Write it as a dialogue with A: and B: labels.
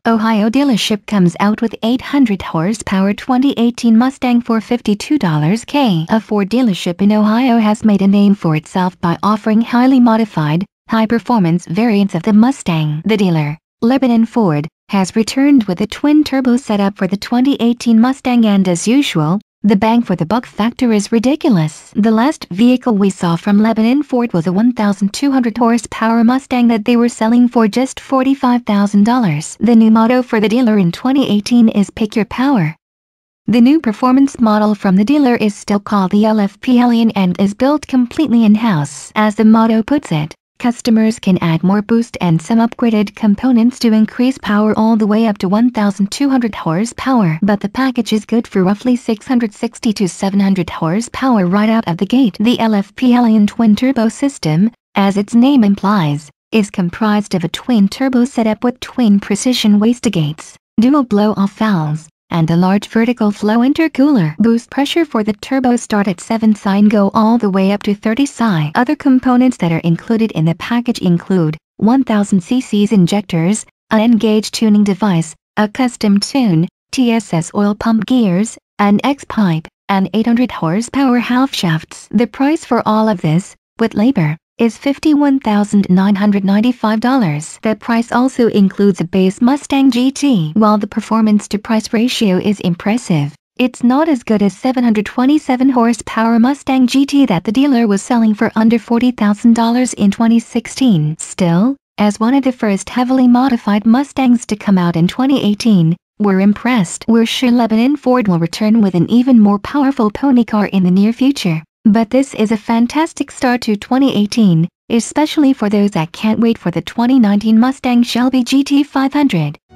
A: Ohio dealership comes out with 800 horsepower 2018 Mustang for $52,000. A Ford dealership in Ohio has made a name for itself by offering highly modified, high-performance variants of the Mustang. The dealer, Lebanon Ford, has returned with a twin-turbo setup for the 2018 Mustang, and as usual, the bang for the buck factor is ridiculous. The last vehicle we saw from Lebanon Ford was a 1,200 horsepower Mustang that they were selling for just $45,000. The new motto for the dealer in 2018 is "Pick Your Power." The new performance model from the dealer is still called the LFP Hellion and is built completely in-house. As the motto puts it, customers can add more boost and some upgraded components to increase power all the way up to 1,200 horsepower. But the package is good for roughly 660 to 700 horsepower right out of the gate. The LFP Hellion twin-turbo system, as its name implies, is comprised of a twin-turbo setup with twin precision wastegates, dual blow-off valves, and a large vertical flow intercooler. Boost pressure for the turbo start at 7 psi and go all the way up to 30 psi. Other components that are included in the package include 1000 cc's injectors, an N-gauge tuning device, a custom tune, TSS oil pump gears, an X-pipe, and 800 horsepower half shafts. The price for all of this, with labor, is $51,995. The price also includes a base Mustang GT. While the performance-to-price ratio is impressive, it's not as good as 727 horsepower Mustang GT that the dealer was selling for under $40,000 in 2016. Still, as one of the first heavily modified Mustangs to come out in 2018, we're impressed. We're sure Lebanon Ford will return with an even more powerful pony car in the near future. But this is a fantastic start to 2018, especially for those that can't wait for the 2019 Mustang Shelby GT 500.